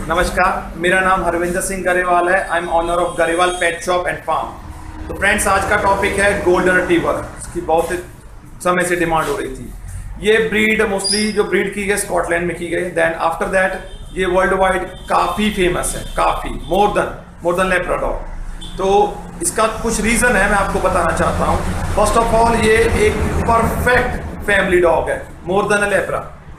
नमस्कार, मेरा नाम हरविंदर सिंह गरेवाल है। I am owner of Grewal pet shop and farm. तो फ्रेंड्स, आज का टॉपिक है गोल्डन रिट्रीवर। इसकी बहुत समय से डिमांड हो रही थी। ये ब्रीड मोस्टली जो ब्रीड की गई स्कॉटलैंड में की गई। देन आफ्टर दैट ये वर्ल्ड वाइड काफ़ी फेमस है, काफ़ी मोर देन लैब्राडोर। तो इसका कुछ रीज़न है, मैं आपको बताना चाहता हूँ। फर्स्ट ऑफ ऑल, ये एक परफेक्ट फैमिली डॉग है, मोर देन अ लैब्रा।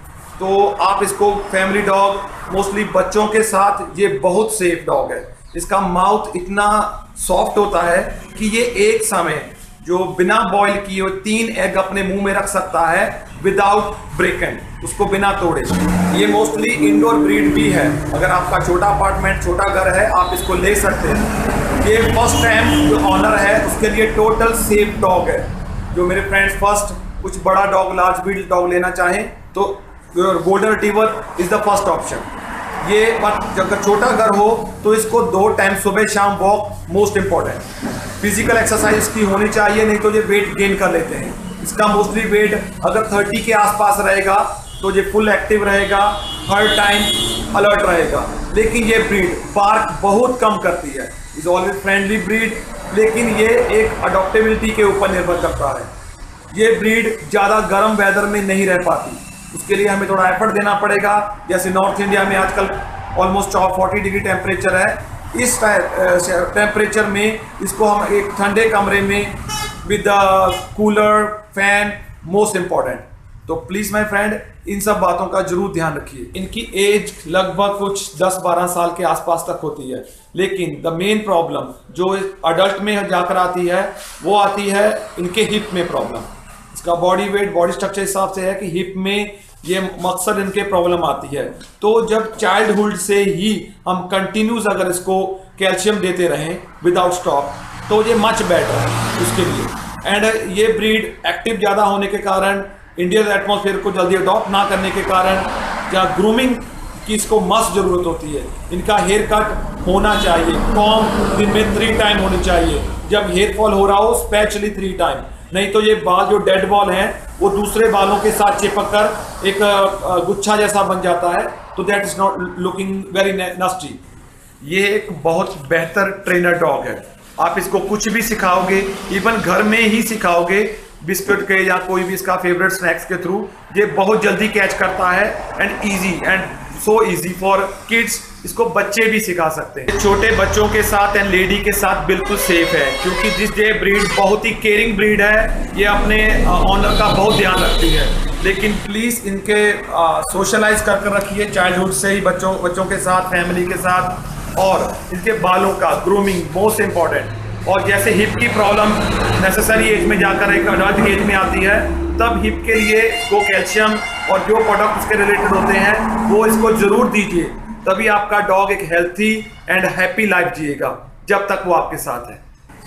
तो आप इसको फैमिली डॉग, मोस्टली बच्चों के साथ ये बहुत सेफ डॉग है। इसका माउथ इतना सॉफ्ट होता है कि ये एक समय जो बिना बॉईल किए हुए 3 एग अपने मुंह में रख सकता है विदाउट ब्रेकन, उसको बिना तोड़े। ये मोस्टली इंडोर ब्रीड भी है। अगर आपका छोटा अपार्टमेंट, छोटा घर है, आप इसको ले सकते हैं। ये फर्स्ट टाइम जो ऑनर है उसके लिए टोटल सेफ डॉग है। जो मेरे फ्रेंड्स फर्स्ट कुछ बड़ा डॉग, लार्ज ब्रीड डॉग लेना चाहें तो golden retriever is the first option. ये बट अगर छोटा घर हो तो इसको 2 टाइम सुबह शाम walk most important. Physical exercise इसकी होनी चाहिए, नहीं तो ये वेट गेन कर लेते हैं। इसका मोस्टली वेट अगर 30 के आसपास रहेगा तो ये फुल एक्टिव रहेगा, हर टाइम अलर्ट रहेगा। लेकिन ये ब्रीड बार्क बहुत कम करती है। इज ऑलवेज फ्रेंडली ब्रीड, लेकिन ये एक अडॉप्टेबिलिटी के ऊपर निर्भर करता है। ये ब्रीड ज़्यादा गर्म वेदर में नहीं रह पाती, उसके लिए हमें थोड़ा एफर्ट देना पड़ेगा। जैसे नॉर्थ इंडिया में आजकल ऑलमोस्ट 40 डिग्री टेम्परेचर है। इस टेम्परेचर में इसको हम एक ठंडे कमरे में with cooler, fan most important. तो प्लीज़ माय फ्रेंड, इन सब बातों का जरूर ध्यान रखिए। इनकी एज लगभग कुछ 10-12 साल के आसपास तक होती है। लेकिन द मेन प्रॉब्लम जो अडल्ट में जाकर आती है वो आती है इनके हिप में प्रॉब्लम। इसका बॉडी वेट, बॉडी स्ट्रक्चर हिसाब से है कि हिप में ये मकसद इनके प्रॉब्लम आती है। तो जब चाइल्डहुड से ही हम कंटिन्यूस अगर इसको कैल्शियम देते रहें विदाउट स्टॉप तो ये मच बेटर है उसके लिए। एंड ये ब्रीड एक्टिव ज़्यादा होने के कारण, इंडियन एटमॉस्फेयर को जल्दी अडॉप्ट ना करने के कारण, या ग्रूमिंग की इसको मस्ट ज़रूरत होती है। इनका हेयर कट होना चाहिए, कॉम्ब दिन में 3 टाइम होनी चाहिए। जब हेयर फॉल हो रहा हो स्पेशली 3 टाइम, नहीं तो ये बाल जो डेड बॉल हैं वो दूसरे बालों के साथ चिपक कर एक गुच्छा जैसा बन जाता है। तो that is not looking very nasty. ये एक बहुत बेहतर ट्रेनर डॉग है। आप इसको कुछ भी सिखाओगे, इवन घर में ही सिखाओगे, बिस्किट के या कोई भी इसका फेवरेट स्नैक्स के थ्रू, ये बहुत जल्दी कैच करता है। And easy and so easy for kids. इसको बच्चे भी सिखा सकते हैं। छोटे बच्चों के साथ एंड लेडी के साथ बिल्कुल सेफ है, क्योंकि ये ब्रीड बहुत ही केयरिंग ब्रीड है। ये अपने ऑनर का बहुत ध्यान रखती है। लेकिन प्लीज़ इनके सोशलाइज कर रखिए चाइल्डहुड से ही, बच्चों के साथ, फैमिली के साथ। और इनके बालों का ग्रूमिंग मोस्ट इम्पॉर्टेंट। और जैसे हिप की प्रॉब्लम नेसेसरी एज में जाकर एक अडल्ट एज में आती है, तब हिप के लिए इसको कैल्शियम और जो प्रोडक्ट इसके रिलेटेड होते हैं वो इसको ज़रूर दीजिए। तभी आपका डॉग एक हेल्थी एंड हैप्पी लाइफ जिएगा जब तक वो आपके साथ है।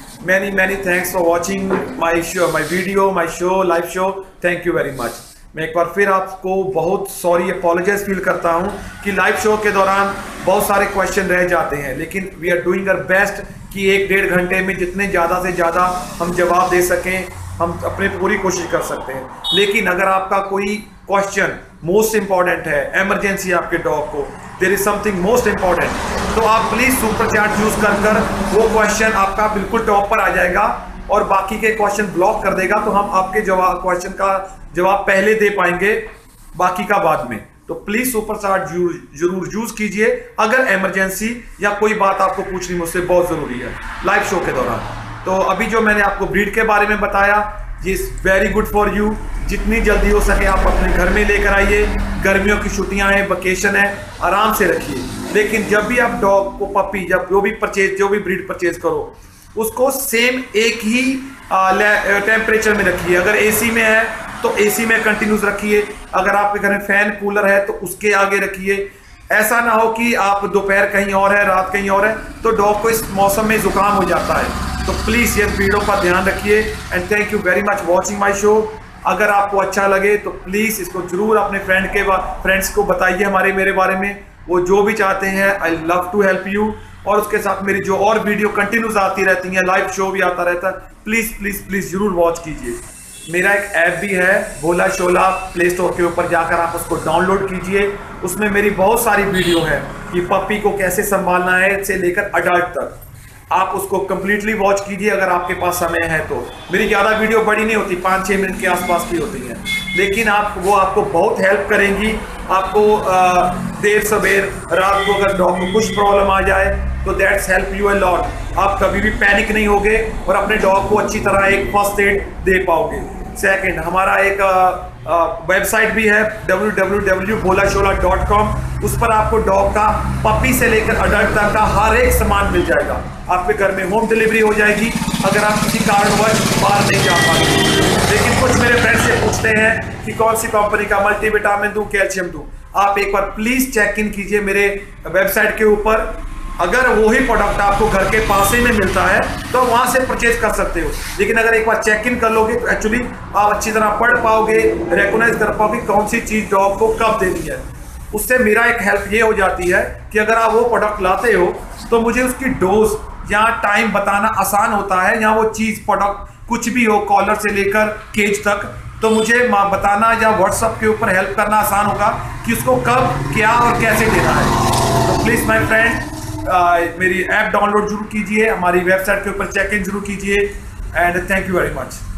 Many thanks for watching my video, my show, live show. Thank you very much. मैं एक बार फिर आपको बहुत सॉरी, अपोलोजाइज फील करता हूँ कि लाइव शो के दौरान बहुत सारे क्वेश्चन रह जाते हैं। लेकिन we are doing our best कि 1-1.5 घंटे में जितने ज़्यादा से ज़्यादा हम जवाब दे सकें, हम अपनी पूरी कोशिश कर सकते हैं। लेकिन अगर आपका कोई क्वेश्चन मोस्ट इंपॉर्टेंट है, इमरजेंसी आपके डॉग को, there is something most important, तो आप प्लीज़ सुपर चैट यूज़ कर वो क्वेश्चन आपका बिल्कुल टॉप पर आ जाएगा और बाकी के क्वेश्चन ब्लॉक कर देगा। तो हम आपके क्वेश्चन का जवाब पहले दे पाएंगे, बाकी का बाद में। तो प्लीज़ सुपर चैट जरूर यूज़ कीजिए अगर इमरजेंसी या कोई बात आपको पूछनी मुझसे बहुत ज़रूरी है लाइव शो के दौरान। तो अभी जो मैंने आपको ब्रीड के बारे में बताया, ये is very good for you. जितनी जल्दी हो सके आप अपने घर में लेकर आइए। गर्मियों की छुट्टियां हैं, वेकेशन है, आराम से रखिए। लेकिन जब भी आप डॉग को, पपी, जब जो भी ब्रीड परचेज करो, उसको सेम एक ही टेम्परेचर में रखिए। अगर एसी में है तो एसी में कंटिन्यूस रखिए। अगर आपके घर में फैन, कूलर है तो उसके आगे रखिए। ऐसा ना हो कि आप दोपहर कहीं और है, रात कहीं और है, तो डॉग को इस मौसम में जुकाम हो जाता है। तो प्लीज़ ये ब्रीडों का ध्यान रखिए। And thank you very much watching my show. अगर आपको अच्छा लगे तो प्लीज़ इसको जरूर अपने फ्रेंड्स को बताइए मेरे बारे में। वो जो भी चाहते हैं, I love to help you. और उसके साथ मेरी जो और वीडियो कंटिन्यूस आती रहती हैं, लाइव शो भी आता रहता है, प्लीज़ प्लीज़ प्लीज़ जरूर वॉच कीजिए। मेरा एक ऐप भी है भोला शोला, प्ले स्टोर के ऊपर जाकर आप उसको डाउनलोड कीजिए। उसमें मेरी बहुत सारी वीडियो है। कि पपी को कैसे संभालना है से लेकर अडल्ट तक। आप उसको कंप्लीटली वॉच कीजिए अगर आपके पास समय है तो। मेरी ज़्यादा वीडियो बड़ी नहीं होती, 5-6 मिनट के आसपास की होती हैं, लेकिन वो आपको बहुत हेल्प करेंगी। आपको देर सवेर रात को अगर डॉग को कुछ प्रॉब्लम आ जाए तो that's help you a lot. आप कभी भी पैनिक नहीं होगे और अपने डॉग को अच्छी तरह एक फर्स्ट एड दे पाओगे। सेकंड, हमारा एक वेबसाइट भी है www.bolashola.com। उस पर आपको डॉग का पपी से लेकर अडल्ट तक का हर एक सामान मिल जाएगा। आपके घर में होम डिलीवरी हो जाएगी अगर आप किसी कारणवश बाहर नहीं जा पाते। लेकिन कुछ मेरे फ्रेंड से पूछते हैं कि कौन सी कंपनी का मल्टीविटामिन दूं, कैल्शियम दूं। आप एक बार प्लीज चेक इन कीजिए मेरे वेबसाइट के ऊपर। अगर वही प्रोडक्ट आपको घर के पास ही में मिलता है तो वहां से परचेज कर सकते हो, लेकिन अगर एक बार चेक इन कर लोगे तो एक्चुअली आप अच्छी तरह पढ़ पाओगे, रिकॉग्नाइज कर पाओगे कौन सी चीज डॉग को कब देनी है। उससे मेरा एक हेल्प ये हो जाती है कि अगर आप वो प्रोडक्ट लाते हो तो मुझे उसकी डोज या टाइम बताना आसान होता है, या वो चीज प्रोडक्ट कुछ भी हो, कॉलर से लेकर केज तक, तो मुझे बताना या व्हाट्सएप के ऊपर हेल्प करना आसान होगा कि उसको कब, क्या और कैसे देना है। तो प्लीज माय फ्रेंड, मेरी ऐप डाउनलोड जरूर कीजिए, हमारी वेबसाइट के ऊपर चेक इन जरूर कीजिए, and thank you very much.